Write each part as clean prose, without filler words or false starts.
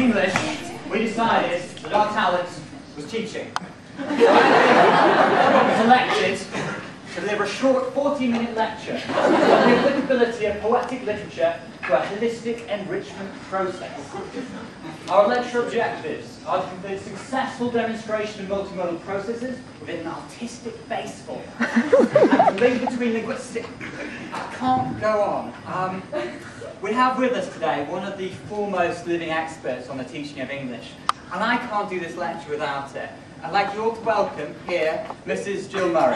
English, we decided that our talent was teaching. So I was elected to deliver a short 40-minute lecture on the applicability of poetic literature to a holistic enrichment process. Our lecture objectives are to complete a successful demonstration of multimodal processes within an artistic base form. And the link between linguistic... I can't go on. We have with us today one of the foremost living experts on the teaching of English, and I can't do this lecture without it. I'd like you all to welcome here Mrs. Jill Murray.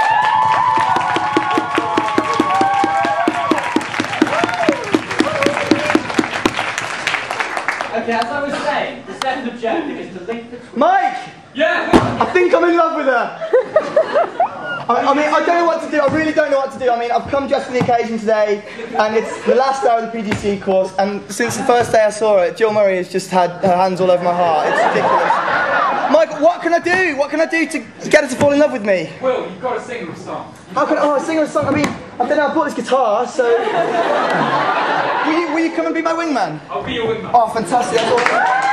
Okay, as I was saying, the second objective is to link between... Mike! Yeah? I think I'm in love with her! I mean, I don't know what to do, I really don't know what to do. I mean, I've come just for the occasion today, and it's the last hour of the PGCE course, and since the first day I saw her, Jill Murray has just had her hands all over my heart. It's ridiculous. Mike, what can I do? What can I do to get her to fall in love with me? Will, you've got to sing her a song. How can I sing her a song? I mean, I don't know, I bought this guitar, so... will you come and be my wingman? I'll be your wingman. Oh, fantastic, that's awesome.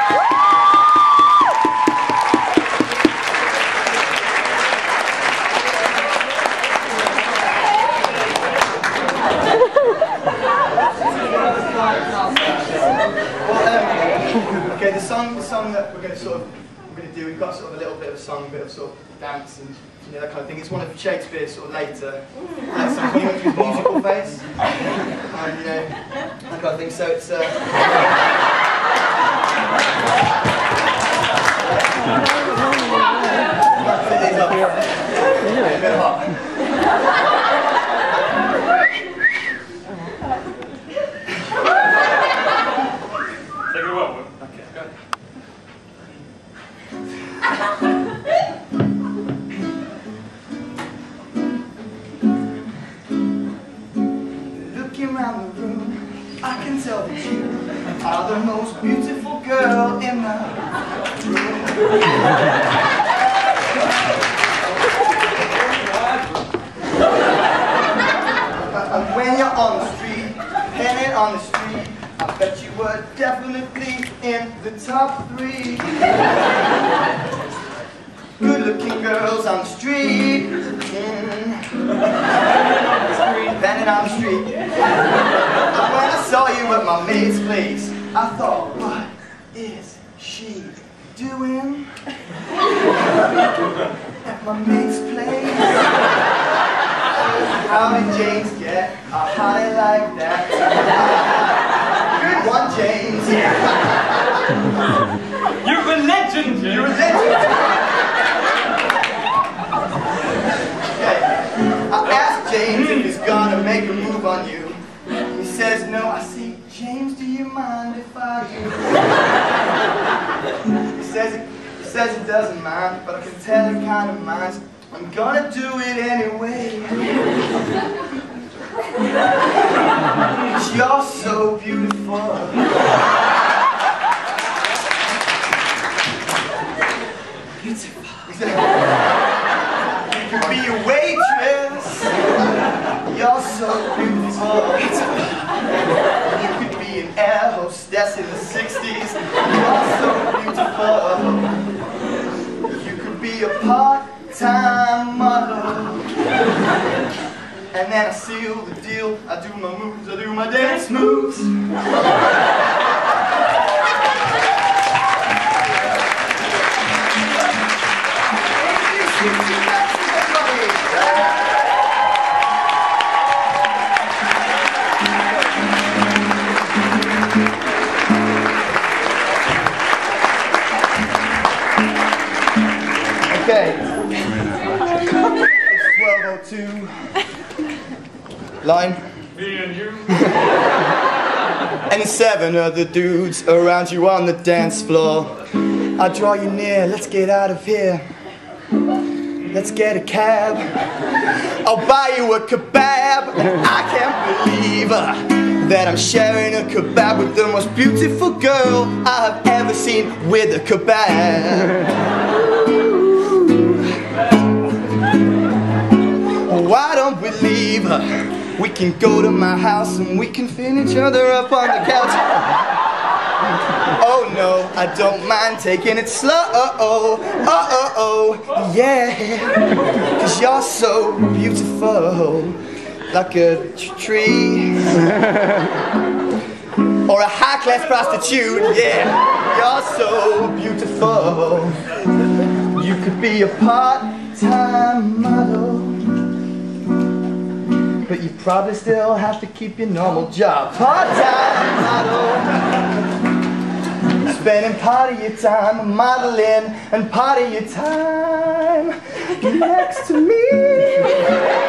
Okay, the song that we're going to do, we've got sort of a little bit of a song, a bit of sort of dance and that kind of thing. It's one of Shakespeare's sort of later songs when he went through his musical phase, and that kind of thing. So it's a bit hot. Looking around the room, I can tell that you are the most beautiful girl in the room. And when you're on the street, penning on the street, I bet you were definitely in the top 3. Good-looking girls on the street, penning on the street. And when I saw you at my mate's place, I thought, what is she doing at my mate's place? How did James get a hottie like that? Good one, James. You're a legend, James. You're a legend. I asked James if he's gonna make a move on you. He says no. I say, James, do you mind if I do? He says it doesn't mind, but I can tell he kind of minds. I'm gonna do it anyway. You're so beautiful. You could be a waitress. You're so beautiful. You could be an air hostess in the 60s. You're so beautiful. You could be a part-time model. And then I seal the deal. I do my moves, I do my dance moves. Okay. It's 12:02. Line. Me and you. And 7 other dudes around you on the dance floor. I draw you near, let's get out of here. Let's get a cab. I'll buy you a kebab. I can't believe that I'm sharing a kebab with the most beautiful girl I have ever seen with a kebab. Why don't we leave her? We can go to my house and we can fill each other up on the couch. Oh no, I don't mind taking it slow. Yeah, 'cause you're so beautiful, like a tree or a high-class prostitute. Yeah, you're so beautiful. You could be a part-time model, but you probably still have to keep your normal job. Part-time model, spending part of your time modeling and part of your time next to me.